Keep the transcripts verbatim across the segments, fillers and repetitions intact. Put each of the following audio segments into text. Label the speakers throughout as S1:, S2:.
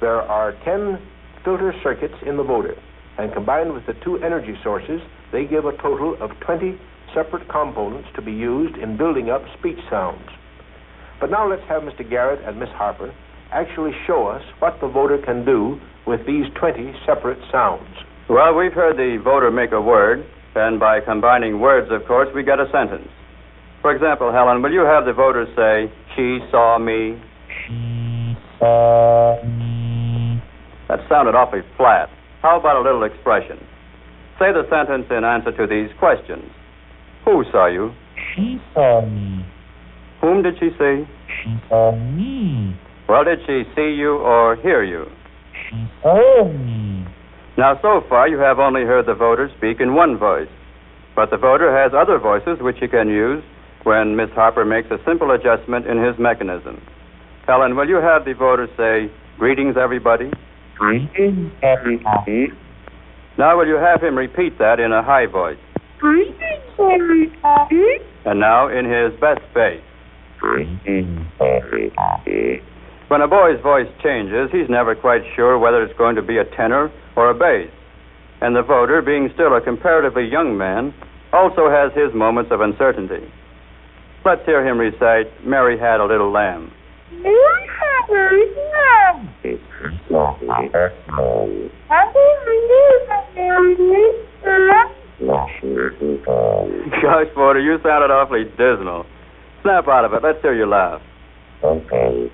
S1: there are ten filter circuits in the Voder, and combined with the two energy sources, they give a total of twenty separate components to be used in building up speech sounds. But now let's have Mister Garrett and Miss Harper actually show us what the Voder can do with these twenty separate sounds.
S2: Well, we've heard the Voder make a word, and by combining words, of course, we get a sentence. For example, Helen, will you have the Voder say, she saw me?
S3: She saw me.
S2: That sounded awfully flat. How about a little expression? Say the sentence in answer to these questions. Who saw you?
S3: She saw me.
S2: Whom did she see?
S3: She saw me.
S2: Well, did she see you or hear you?
S3: She saw me.
S2: Now, so far, you have only heard the Voder speak in one voice. But the Voder has other voices which he can use when Miss Harper makes a simple adjustment in his mechanism. Helen, will you have the Voder say, greetings, everybody?
S3: Greetings, everybody.
S2: Now, will you have him repeat that in a high voice?
S3: Greetings, everybody.
S2: And now, in his best bass.
S3: Greetings, everybody.
S2: When a boy's voice changes, he's never quite sure whether it's going to be a tenor or a bass. And the Voder, being still a comparatively young man, also has his moments of uncertainty. Let's hear him recite, Mary Had a Little Lamb.
S3: Mary had a little lamb. It's so personal. I believe that Mary
S2: Gosh, Voder, you sounded awfully dismal. Snap out of it. Let's hear you laugh.
S3: Okay.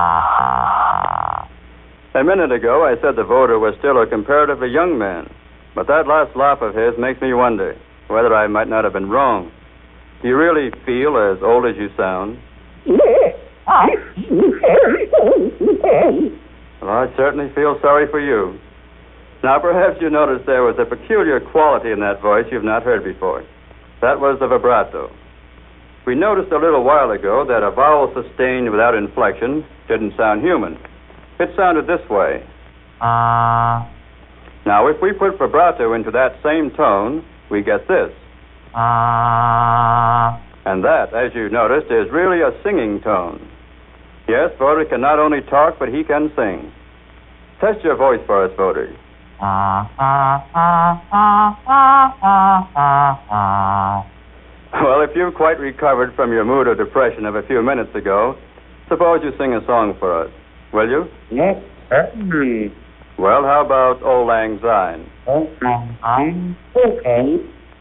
S2: A minute ago, I said the Voder was still a comparatively young man. But that last laugh of his makes me wonder whether I might not have been wrong. Do you really feel as old as you sound?
S3: Yes, I feel very old.
S2: Well, I certainly feel sorry for you. Now, perhaps you noticed there was a peculiar quality in that voice you've not heard before. That was the vibrato. We noticed a little while ago that a vowel sustained without inflection didn't sound human. It sounded this way.
S3: Ah. Uh,
S2: now, if we put vibrato into that same tone, we get this.
S3: Ah. Uh,
S2: and that, as you noticed, is really a singing tone. Yes, Voder can not only talk, but he can sing. Test your voice for us, Voder.
S3: Ah, ah, ah, ah, ah, ah, ah, ah.
S2: Well, if you've quite recovered from your mood of depression of a few minutes ago, suppose you sing a song for us. Will you?
S3: Yes, certainly.
S2: Well, how about Old Lang Syne?
S3: Old Lang Syne? Okay.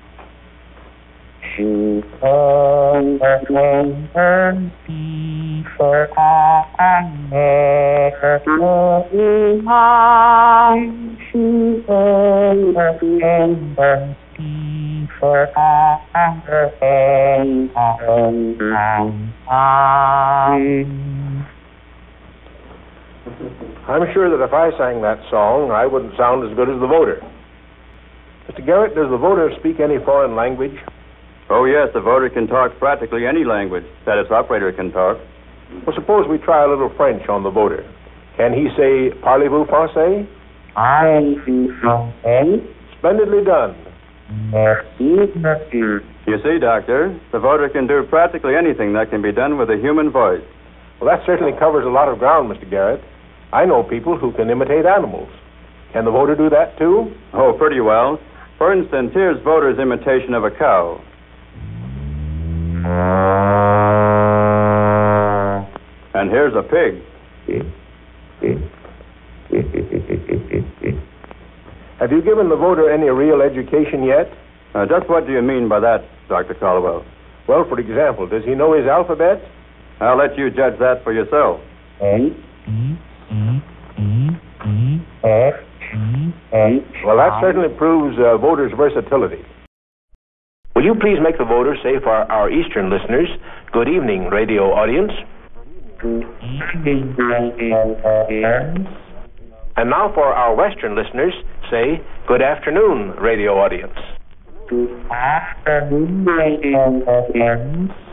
S3: She told the lanterns before I met the mine. She told the lanterns before I met Old Lang Syne.
S1: I'm sure that if I sang that song, I wouldn't sound as good as the Voder. Mister Garrett, does the Voder speak any foreign language?
S2: Oh, yes, the Voder can talk practically any language that its operator can talk.
S1: Well, suppose we try a little French on the Voder. Can he say, parlez-vous français?
S3: Parlez-vous français?
S1: Splendidly done.
S3: Merci, monsieur.
S2: You see, Doctor, the Voder can do practically anything that can be done with a human voice.
S1: Well, that certainly covers a lot of ground, Mister Garrett. I know people who can imitate animals. Can the Voder do that, too?
S2: Oh, pretty well. For instance, here's Voder's imitation of a cow. And here's a pig.
S1: Have you given the Voder any real education yet?
S2: Uh, just what do you mean by that, Doctor Caldwell?
S1: Well, for example, does he know his alphabet?
S2: I'll let you judge that for yourself.
S3: A, B, C, D, E, F, G, H.
S1: Well, that certainly proves uh, Voder's versatility. Will you please make the Voder say for our Eastern listeners, good evening, radio audience?
S3: Good evening, radio audience.
S1: And now for our Western listeners, say, good afternoon, radio audience.
S3: Good afternoon, radio audience.